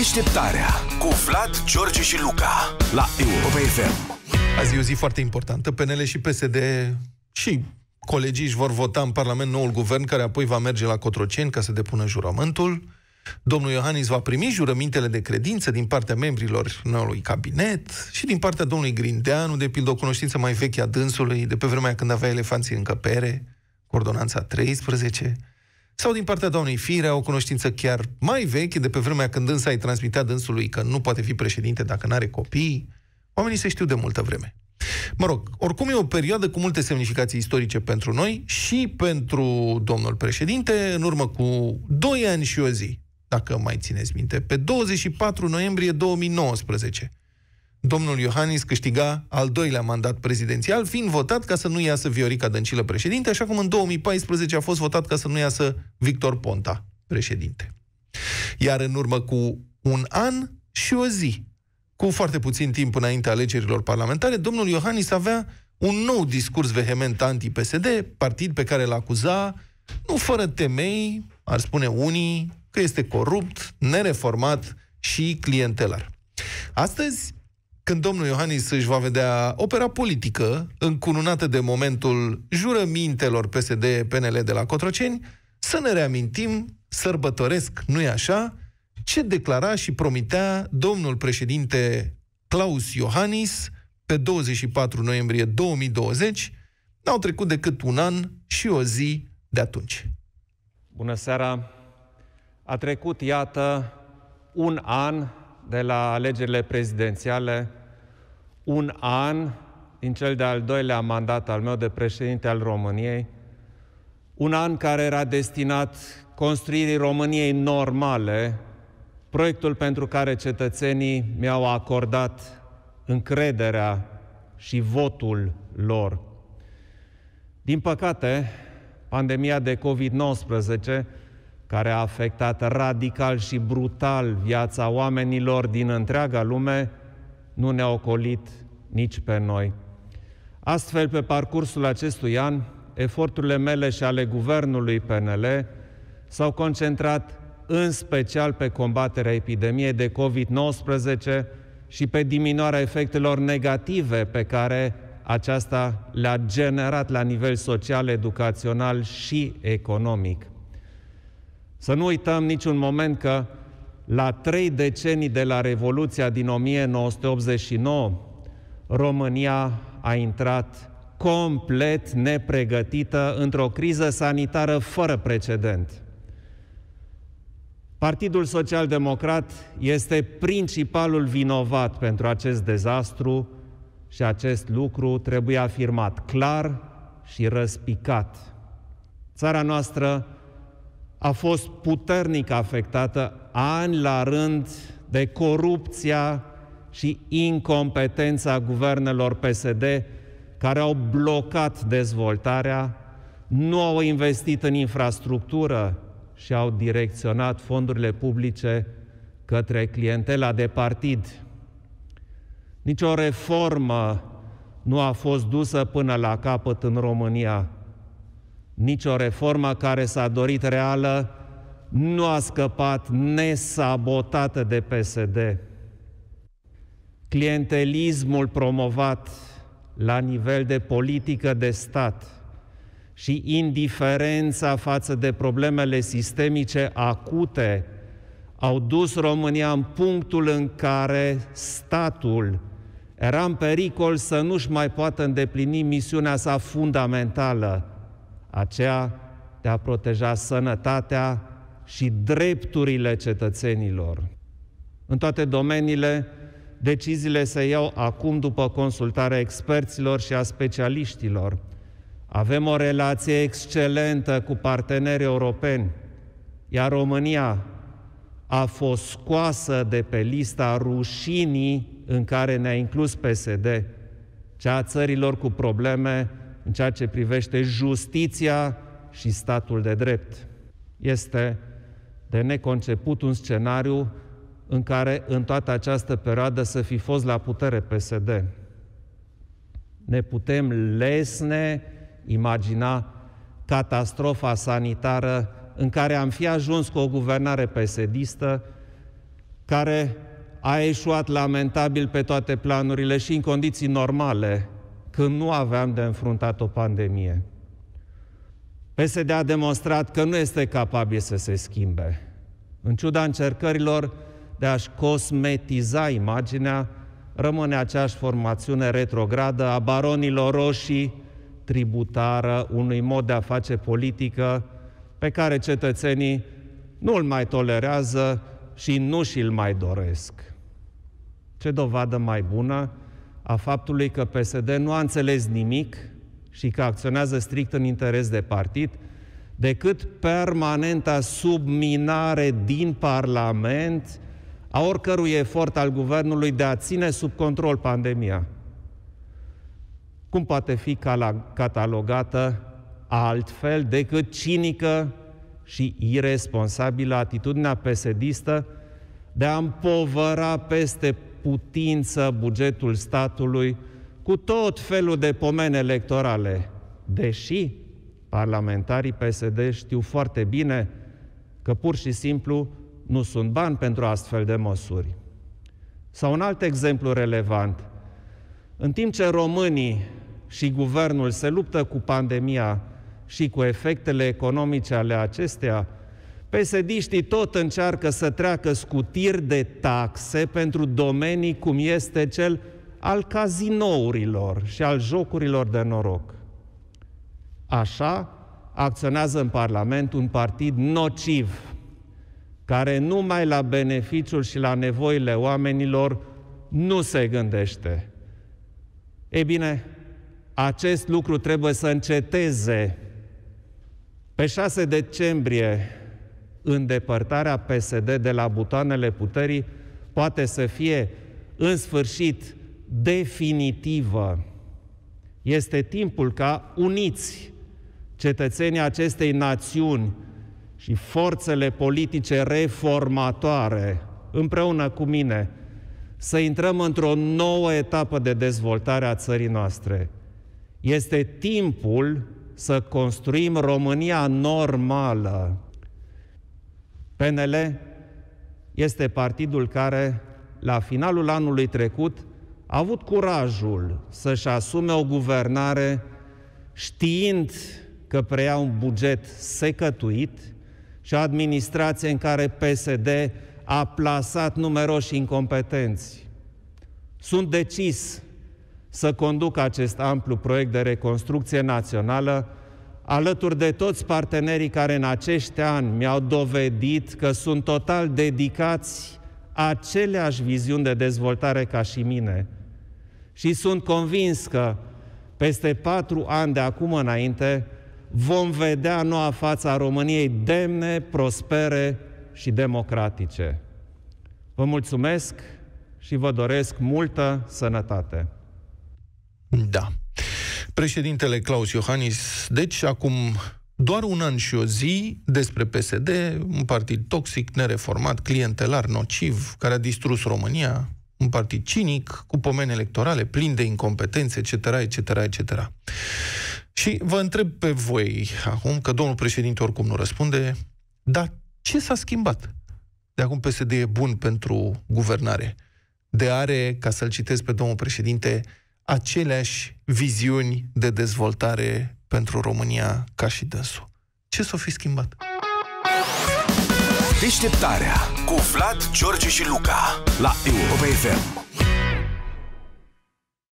Deșteptarea cu Vlad, George și Luca la Europa FM. Azi e o zi foarte importantă. PNL și PSD și colegii își vor vota în Parlament noul guvern, care apoi va merge la Cotroceni ca să depună jurământul. Domnul Iohannis va primi jurămintele de credință din partea membrilor noului cabinet și din partea domnului Grindeanu, de pildă o cunoștință mai veche a dânsului, de pe vremea când avea elefanții în încăpere, cu ordonanța 13, sau din partea doamnei Firea, o cunoștință chiar mai veche, de pe vremea când dânsa îi transmitea dânsului că nu poate fi președinte dacă n-are copii. Oamenii se știu de multă vreme. Mă rog, oricum e o perioadă cu multe semnificații istorice pentru noi și pentru domnul președinte. În urmă cu 2 ani și o zi, dacă mai țineți minte, pe 24 noiembrie 2019, domnul Iohannis câștiga al 2-lea mandat prezidențial, fiind votat ca să nu iasă Viorica Dăncilă președinte, așa cum în 2014 a fost votat ca să nu iasă Victor Ponta președinte. Iar în urmă cu un an și o zi, cu foarte puțin timp înainte alegerilor parlamentare, domnul Iohannis avea un nou discurs vehement anti-PSD, partid pe care îl acuza, nu fără temei, ar spune unii, că este corupt, nereformat și clientelar. Astăzi, când domnul Iohannis își va vedea opera politică încununată de momentul jurămintelor PSD-PNL de la Cotroceni, să ne reamintim, sărbătoresc, nu-i așa, ce declara și promitea domnul președinte Klaus Iohannis pe 24 noiembrie 2020. N-au trecut decât un an și o zi de atunci. Bună seara! A trecut, iată, un an de la alegerile prezidențiale, un an din cel de-al 2-lea mandat al meu de președinte al României, un an care era destinat construirii României normale, proiectul pentru care cetățenii mi-au acordat încrederea și votul lor. Din păcate, pandemia de COVID-19, care a afectat radical și brutal viața oamenilor din întreaga lume, nu ne-a ocolit nici pe noi. Astfel, pe parcursul acestui an, eforturile mele și ale guvernului PNL s-au concentrat în special pe combaterea epidemiei de COVID-19 și pe diminuarea efectelor negative pe care aceasta le-a generat la nivel social, educațional și economic. Să nu uităm niciun moment că la 3 decenii de la Revoluția din 1989, România a intrat complet nepregătită într-o criză sanitară fără precedent. Partidul Social-Democrat este principalul vinovat pentru acest dezastru și acest lucru trebuie afirmat clar și răspicat. Țara noastră a fost puternic afectată ani la rând de corupția și incompetența guvernelor PSD, care au blocat dezvoltarea, nu au investit în infrastructură și au direcționat fondurile publice către clientela de partid. Nici o reformă nu a fost dusă până la capăt în România. Nici o reformă care s-a dorit reală nu a scăpat nesabotată de PSD. Clientelismul promovat la nivel de politică de stat și indiferența față de problemele sistemice acute au dus România în punctul în care statul era în pericol să nu-și mai poată îndeplini misiunea sa fundamentală, aceea de a proteja sănătatea și drepturile cetățenilor. În toate domeniile, deciziile se iau acum după consultarea experților și a specialiștilor. Avem o relație excelentă cu partenerii europeni, iar România a fost scoasă de pe lista rușinii în care ne-a inclus PSD, cea a țărilor cu probleme în ceea ce privește justiția și statul de drept. Este de neconceput un scenariu în care în toată această perioadă să fi fost la putere PSD. Ne putem lesne imagina catastrofa sanitară în care am fi ajuns cu o guvernare PSD-istă care a eșuat lamentabil pe toate planurile și în condiții normale, când nu aveam de înfruntat o pandemie. PSD a demonstrat că nu este capabil să se schimbe. În ciuda încercărilor de a-și cosmetiza imaginea, rămâne aceeași formațiune retrogradă a baronilor roșii, tributară unui mod de a face politică pe care cetățenii nu îl mai tolerează și nu și-l mai doresc. Ce dovadă mai bună a faptului că PSD nu a înțeles nimic și că acționează strict în interes de partid, decât permanenta subminare din Parlament a oricărui efort al guvernului de a ține sub control pandemia. Cum poate fi catalogată altfel decât cinică și iresponsabilă atitudinea PSD-istă de a împovăra peste putință bugetul statului cu tot felul de pomeni electorale, deși parlamentarii PSD știu foarte bine că pur și simplu nu sunt bani pentru astfel de măsuri. Sau un alt exemplu relevant. În timp ce românii și guvernul se luptă cu pandemia și cu efectele economice ale acesteia, PSD-știi tot încearcă să treacă scutiri de taxe pentru domenii cum este cel al cazinourilor și al jocurilor de noroc. Așa acționează în Parlament un partid nociv, care numai la beneficiul și la nevoile oamenilor nu se gândește. Ei bine, acest lucru trebuie să înceteze. Pe 6 decembrie, îndepărtarea PSD de la butoanele puterii poate să fie, în sfârșit, definitivă. Este timpul ca uniți cetățenii acestei națiuni și forțele politice reformatoare, împreună cu mine, să intrăm într-o nouă etapă de dezvoltare a țării noastre. Este timpul să construim România normală. PNL este partidul care, la finalul anului trecut, a avut curajul să-și asume o guvernare știind că preia un buget secătuit și o administrație în care PSD a plasat numeroși incompetenți. Sunt decis să conduc acest amplu proiect de reconstrucție națională alături de toți partenerii care în acești ani mi-au dovedit că sunt total dedicați aceleași viziuni de dezvoltare ca și mine. Și sunt convins că peste 4 ani de acum înainte vom vedea noua față a României demne, prospere și democratice. Vă mulțumesc și vă doresc multă sănătate. Da. Președintele Klaus Iohannis, deci acum doar 1 an și o zi despre PSD, un partid toxic, nereformat, clientelar, nociv, care a distrus România, un partid cinic, cu pomeni electorale, plin de incompetențe, etc., etc., etc. Și vă întreb pe voi acum, că domnul președinte oricum nu răspunde, dar ce s-a schimbat? De acum PSD e bun pentru guvernare. De are, ca să-l citesc pe domnul președinte, aceleași viziuni de dezvoltare pentru România ca și dânsul. Ce s-o fi schimbat? Deșteptarea cu Vlad, George și Luca la Europa FM.